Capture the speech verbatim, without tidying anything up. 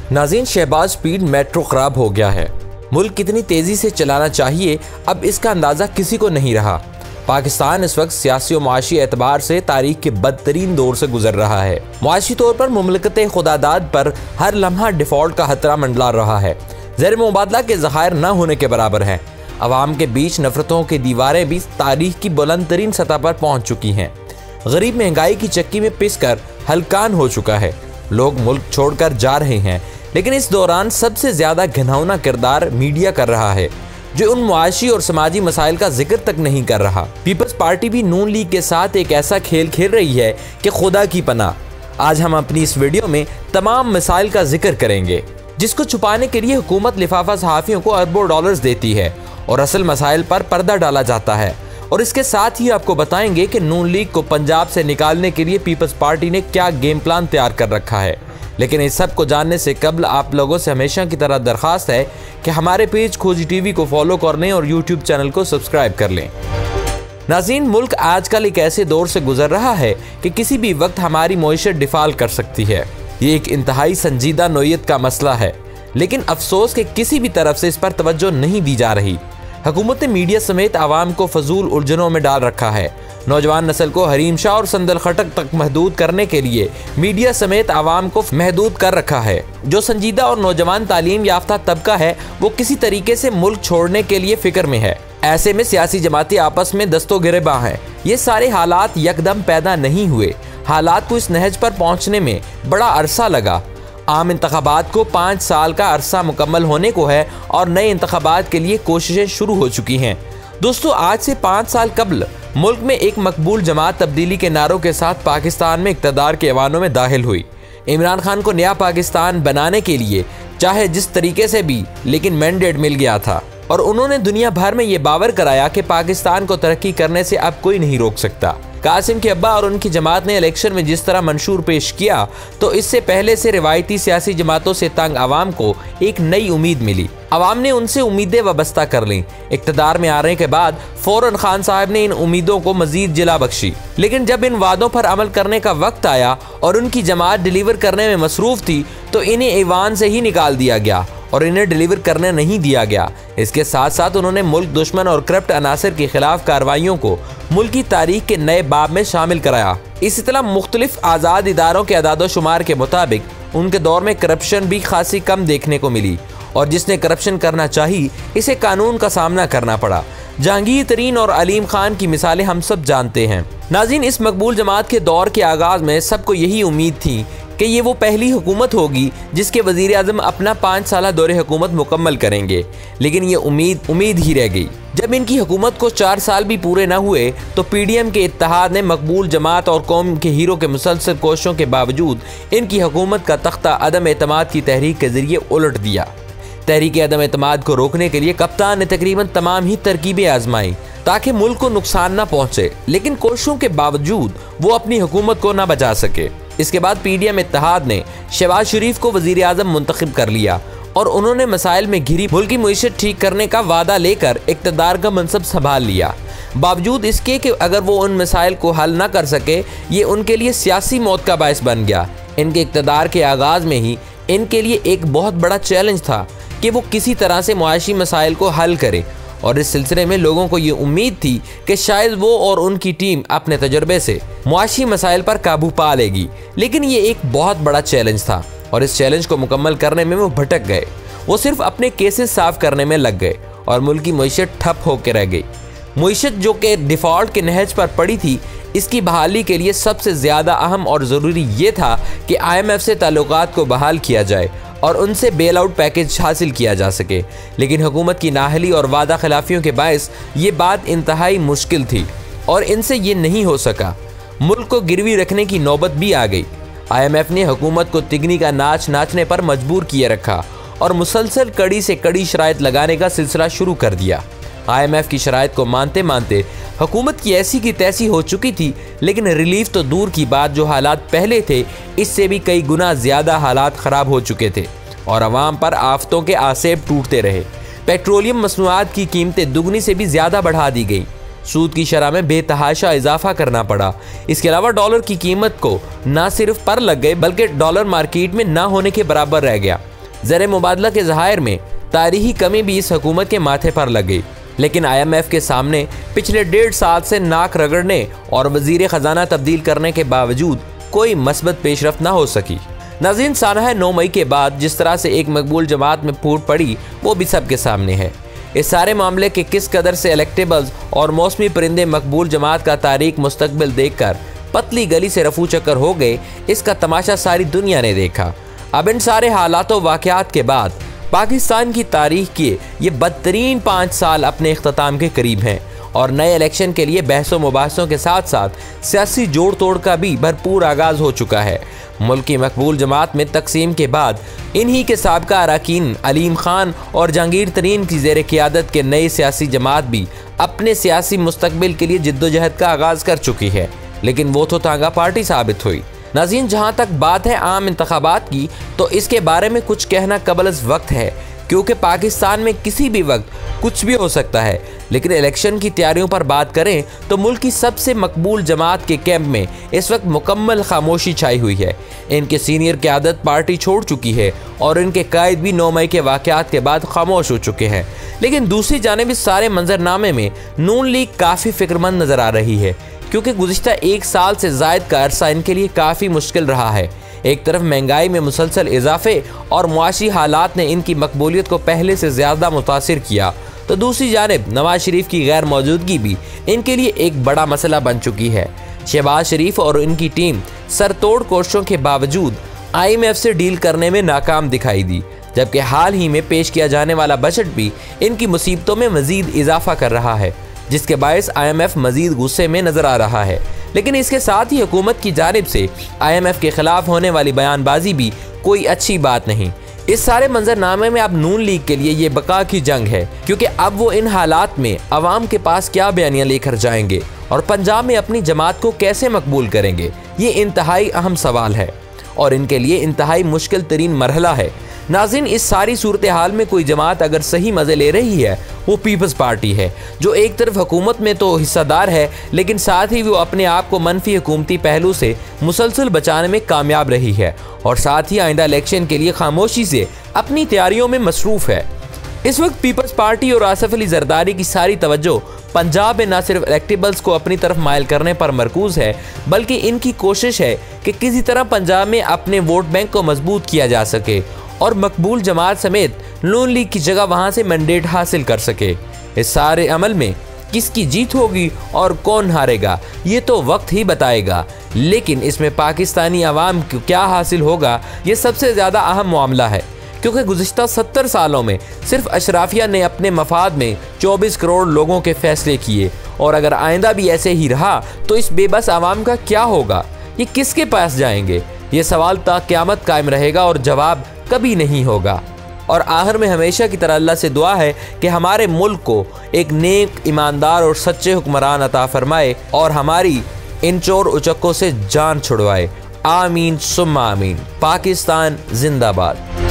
नाज़रीन, Shahbaz speed metro खराब हो गया है। मुल्क कितनी तेज़ी से चलाना चाहिए अब इसका अंदाज़ा किसी को नहीं रहा। पाकिस्तान इस वक्त सियासी और माशी एतबार से तारीख के बदतरीन दौर से गुजर रहा है। माशी तौर पर मुमलकत खुदादाद पर हर लम्हा डिफ़ॉल्ट का खतरा मंडला रहा है। ज़र मुबादला के ज़खायर न होने के बराबर हैं। अवाम के बीच नफरतों की दीवारें भी तारीख की बुलंद तरीन सतह पर पहुँच चुकी हैं। गरीब महंगाई की चक्की में पिस कर हलकान हो चुका है। लोग मुल्क छोड़कर जा रहे हैं, लेकिन इस दौरान सबसे ज़्यादा घिनौना किरदार मीडिया कर रहा है, जो उन मुआशी और समाजी मसाइल का जिक्र तक नहीं कर रहा। पीपल्स पार्टी भी नून लीग के साथ एक ऐसा खेल खेल रही है कि खुदा की पनाह। आज हम अपनी इस वीडियो में तमाम मसाइल का जिक्र करेंगे, जिसको छुपाने के लिए हुकूमत लिफाफा सहाफ़ियों को अरबों डॉलर्स देती है और असल मसाइल पर पर्दा डाला जाता है। और इसके साथ ही आपको बताएंगे कि नून लीग को पंजाब से निकालने के लिए पीपल्स पार्टी ने क्या गेम प्लान तैयार कर रखा है। लेकिन इस सब को जानने से कबल आप लोगों से हमेशा की तरह दरख्वास्त है कि हमारे पेज खोजी टीवी को फॉलो कर लें और यूट्यूब चैनल को सब्सक्राइब कर लें। नाज़रीन, मुल्क आजकल एक ऐसे दौर से गुजर रहा है कि किसी भी वक्त हमारी मईशत डिफ़ॉल्ट कर सकती है। ये एक इंतहाई संजीदा नोयत का मसला है, लेकिन अफसोस के किसी भी तरफ से इस पर तवज्जो नहीं दी जा रही। हुकूमत ने मीडिया समेत आवाम को फजूल उलझनों में डाल रखा है। नौजवान नस्ल को हरीम शाह और संदल खटक तक महदूद करने के लिए मीडिया समेत आवाम को महदूद कर रखा है। जो संजीदा और नौजवान तालीम याफ्ता तबका है, वो किसी तरीके से मुल्क छोड़ने के लिए फिक्र में है। ऐसे में सियासी जमातें आपस में दस्तो गिरेबां हैं। ये सारे हालात यकदम पैदा नहीं हुए। हालात को इस नहज पर पहुँचने में बड़ा अरसा लगा। आम इंतखाबात को पाँच साल का अरसा मुकम्मल होने को है और नए इंतखाबात के लिए कोशिशें शुरू हो चुकी हैं। दोस्तों, आज से पाँच साल कबल मुल्क में एक मकबूल जमात तब्दीली के नारों के साथ पाकिस्तान में इक़्तिदार के ऐवानों में दाखिल हुई। इमरान खान को नया पाकिस्तान बनाने के लिए चाहे जिस तरीके से भी, लेकिन मैंडेट मिल गया था और उन्होंने दुनिया भर में ये बावर कराया कि पाकिस्तान को तरक्की करने से अब कोई नहीं रोक सकता। कासिम के अब्बा और उनकी जमात ने इलेक्शन में जिस तरह मंशूर पेश किया, तो इससे पहले से रिवायती सियासी जमातों से तंग आवाम को एक नई उम्मीद मिली। आवाम ने उनसे उम्मीदें वाबस्ता कर लीं। इक़्तिदार में आने के बाद फौरन खान साहब ने इन उम्मीदों को मजीद जिला बख्शी, लेकिन जब इन वादों पर अमल करने का वक्त आया और उनकी जमात डिलीवर करने में मसरूफ़ थी, तो इन्हें ईवान से ही निकाल दिया गया और इन्हें डिलीवर करने नहीं दिया गया। इसके साथ साथ उन्होंने मुल्क दुश्मन और करप्ट अनासर के खिलाफ कार्रवाइयों को मुल्की तारीख के नए बाब में शामिल कराया। इसी तरह मुख्तलिफ आज़ाद इदारों के अदाद शुमार के मुताबिक उनके दौर में करप्शन भी खासी कम देखने को मिली और जिसने करप्शन करना चाही, इसे कानून का सामना करना पड़ा। जहांगीर तरीन और अलीम खान की मिसालें हम सब जानते हैं। नाज़रीन, इस मकबूल जमात के दौर के आगाज़ में सबको यही उम्मीद थी कि ये वो पहली हुकूमत होगी जिसके वज़ीर आज़म अपना पाँच साल दौरे हुकूमत मुकम्मल करेंगे, लेकिन ये उम्मीद उम्मीद ही रह गई। जब इनकी हुकूमत को चार साल भी पूरे न हुए, तो पी डी एम के इत्तेहाद ने मकबूल जमात और कौम के हीरो के मुसलसल कोशिशों के बावजूद इनकी हुकूमत का तख्ता अदम एतमाद की तहरीक के जरिए उलट दिया। तहरीक अदम एतमाद को रोकने के लिए कप्तान ने तकरीबन तमाम ही तरकीबें आजमाई ताकि मुल्क को नुकसान न पहुँचे, लेकिन कोशिशों के बावजूद वो अपनी हुकूमत को न बचा सके। इसके बाद पी डी एम इत्तेहाद ने शहबाज शरीफ को वज़ीर आज़म मुंतखब कर लिया और उन्होंने मसाइल में घिरी मुल्की मईशत ठीक करने का वादा लेकर इक़्तिदार का मनसब संभाल लिया। बावजूद इसके कि अगर वो उन मसाइल को हल न कर सके, ये उनके लिए सियासी मौत का बायस बन गया। इनके इक़्तिदार के आगाज़ में ही इनके लिए एक बहुत बड़ा चैलेंज था कि वो किसी तरह से मुआशी मसाइल को हल करे, और इस सिलसिले में लोगों को ये उम्मीद थी कि शायद वो और उनकी टीम अपने तजर्बे से मुआशी मसाइल पर काबू पा लेगी। लेकिन ये एक बहुत बड़ा चैलेंज था और इस चैलेंज को मुकम्मल करने में वो भटक गए। वो सिर्फ अपने केसेस साफ करने में लग गए और मुल्क की मईशत ठप होकर रह गई। मईशत जो कि डिफ़ॉल्ट के नहज पर पड़ी थी, इसकी बहाली के लिए सबसे ज़्यादा अहम और ज़रूरी ये था कि आई एम एफ से ताल्लुकात को बहाल किया जाए और उनसे बेल आउट पैकेज हासिल किया जा सके। लेकिन हुकूमत की नाहली और वादा खिलाफियों के बायस ये बात इंतहाई मुश्किल थी और इनसे ये नहीं हो सका। मुल्क को गिरवी रखने की नौबत भी आ गई। आई एम एफ ने हुकूमत को तिगनी का नाच नाचने पर मजबूर किए रखा और मुसलसल कड़ी से कड़ी शराइत लगाने का सिलसिला शुरू कर दिया। आई एम एफ की शराइत को मानते मानते हुकूमत की ऐसी की तैसी हो चुकी थी, लेकिन रिलीफ तो दूर की बात, जो हालात पहले थे इससे भी कई गुना ज़्यादा हालात ख़राब हो चुके थे और अवाम पर आफतों के आसेब टूटते रहे। पेट्रोलियम मसनूआत की कीमतें दुगनी से भी ज़्यादा बढ़ा दी गई। सूद की शरह में बेतहाशा इजाफा करना पड़ा। इसके अलावा डॉलर की कीमत को ना सिर्फ पर लग गए, बल्कि डॉलर मार्केट में ना होने के बराबर रह गया। ज़र मुबादला के ज़हायर में तारीखी कमी भी इस हुकूमत के माथे पर लग गई, लेकिन आई एम एफ के सामने पिछले डेढ़ साल से नाक रगड़ने और वजीर खजाना तब्दील करने के बावजूद कोई मस्बत पेशरफ्त न हो सकी। नाज़रीन, सानहा नौ मई के बाद जिस तरह से एक मकबूल जमात में फूट पड़ी वो भी सबके सामने है। इस सारे मामले के किस कदर से इलेक्टेबल्स और मौसमी परिंदे मकबूल जमात का तारीख मुस्तकबिल देख कर पतली गली से रफू चक्कर हो गए, इसका तमाशा सारी दुनिया ने देखा। अब इन सारे हालातों वाक़यात के बाद पाकिस्तान की तारीख के ये बदतरीन पाँच साल अपने इख्तिताम के करीब हैं और नए इलेक्शन के लिए बहसों मुबाहसों के साथ साथ सियासी जोड़ तोड़ का भी भरपूर आगाज़ हो चुका है। मुल्क की मकबूल जमात में तकसीम के बाद इन्हीं के साबका अरकान अलीम खान और जहांगीर तरीन की ज़ेर क़ियादत के नई सियासी जमात भी अपने सियासी मुस्तकबिल के लिए जिद्दोजहद का आगाज़ कर चुकी है, लेकिन वो तो तांगा पार्टी साबित हुई। नाज़रीन, जहाँ तक बात है आम इंतखाबात की, तो इसके बारे में कुछ कहना कबल वक्त है, क्योंकि पाकिस्तान में किसी भी वक्त कुछ भी हो सकता है। लेकिन इलेक्शन की तैयारियों पर बात करें तो मुल्क की सबसे मकबूल जमात के कैंप में इस वक्त मुकम्मल खामोशी छाई हुई है। इनके सीनियर क़यादत पार्टी छोड़ चुकी है और इनके कायद भी नौ मई के वाक़यात के बाद खामोश हो चुके हैं। लेकिन दूसरी जानिब इस सारे मंजरनामे में नून लीग काफ़ी फ़िक्रमंद नज़र आ रही है, क्योंकि गुज़िश्ता एक साल से ज़ायद का अरसा इनके लिए काफ़ी मुश्किल रहा है। एक तरफ महंगाई में मुसलसल इजाफे और मुआशी हालात ने इनकी मकबूलियत को पहले से ज़्यादा मुतासिर किया, तो दूसरी जानिब नवाज शरीफ की गैर मौजूदगी भी इनके लिए एक बड़ा मसला बन चुकी है। शहबाज शरीफ और इनकी टीम सरतोड़ कोशिशों के बावजूद आई एम एफ से डील करने में नाकाम दिखाई दी, जबकि हाल ही में पेश किया जाने वाला बजट भी इनकी मुसीबतों में मज़ीद इजाफा कर रहा है, जिसके बायस आई एम एफ मज़ीद गुस्से में नज़र आ रहा है। लेकिन इसके साथ ही हुकूमत की जानिब से आई एम एफ के खिलाफ होने वाली बयानबाजी भी कोई अच्छी बात नहीं। इस सारे मंजरनामे में अब नून लीग के लिए ये बका की जंग है, क्योंकि अब वो इन हालात में अवाम के पास क्या बयानियाँ लेकर जाएंगे और पंजाब में अपनी जमात को कैसे मकबूल करेंगे, ये इंतहाई अहम सवाल है और इनके लिए इंतहाई मुश्किल तरीन मरहला है। नाज़रीन, इस सारी सूरत हाल में कोई जमात अगर सही मज़े ले रही है वो पीपल्स पार्टी है, जो एक तरफ हुकूमत में तो हिस्सेदार है, लेकिन साथ ही वो अपने आप को मनफी हुकूमती पहलू से मुसलसल बचाने में कामयाब रही है और साथ ही आइंदा इलेक्शन के लिए खामोशी से अपनी तैयारियों में मसरूफ़ है। इस वक्त पीपल्स पार्टी और आसिफ अली जरदारी की सारी तवज्जो पंजाब में न सिर्फ इलेक्टेबल्स को अपनी तरफ माइल करने पर मरकूज़ है, बल्कि इनकी कोशिश है कि किसी तरह पंजाब में अपने वोट बैंक को मजबूत किया जा सके और मकबूल जमात समेत नून लीग की जगह वहां से मैंडेट हासिल कर सके। इस सारे अमल में किसकी जीत होगी और कौन हारेगा ये तो वक्त ही बताएगा, लेकिन इसमें पाकिस्तानी अवाम को क्या हासिल होगा ये सबसे ज़्यादा अहम मामला है, क्योंकि गुज़िश्ता सत्तर सालों में सिर्फ अशराफिया ने अपने मफाद में चौबीस करोड़ लोगों के फैसले किए और अगर आइंदा भी ऐसे ही रहा तो इस बेबस आवाम का क्या होगा, ये किसके पास जाएंगे? ये सवाल ता क़यामत कायम रहेगा और जवाब कभी नहीं होगा। और आखिर में हमेशा की तरह अल्लाह से दुआ है कि हमारे मुल्क को एक नेक, ईमानदार और सच्चे हुक्मरान अता फरमाए और हमारी इन चोर उचक्कों से जान छुड़वाए। आमीन सुम्मा आमीन। पाकिस्तान जिंदाबाद।